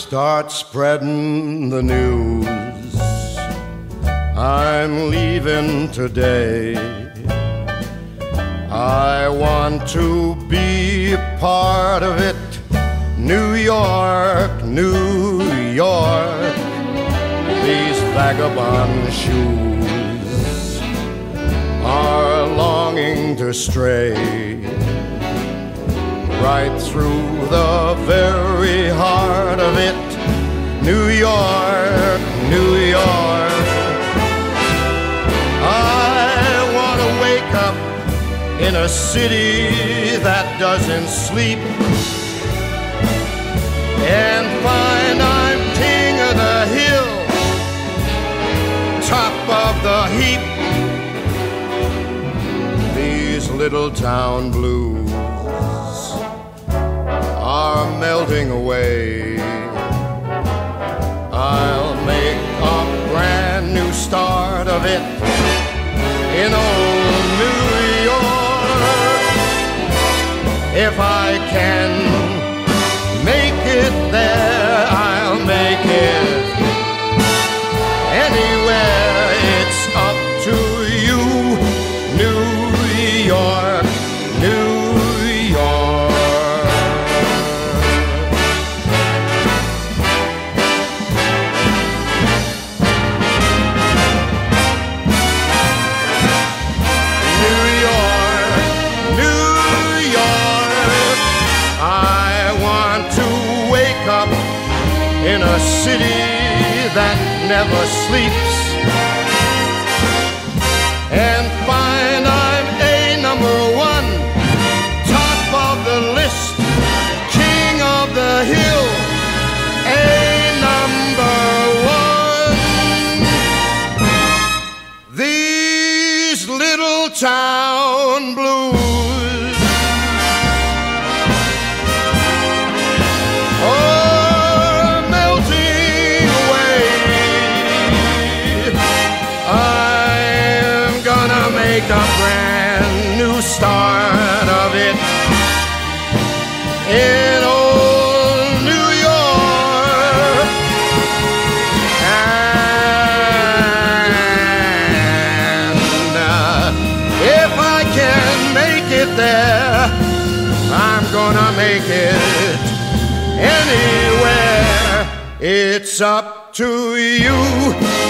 start spreading the news. I'm leaving today. I want to be a part of it. New York, New York, these vagabond shoes are longing to stray right through the very heart of it. New York, New York. I want to wake up in a city that doesn't sleep and find I'm king of the hill, top of the heap. These little town blues are melting away. I'll make a brand new start of it in old New York. If I can make it there, I'll make it anywhere. It's up to you, New York, New York. New York, New York. I want to wake up in a city that never sleeps and find I'm a #1, top of the list, king of the hill, a #1. These little town blues are melting away. I'm gonna make a brand new start of it in old New York. And if I can make it there, I'm gonna make it anywhere. It's up to you,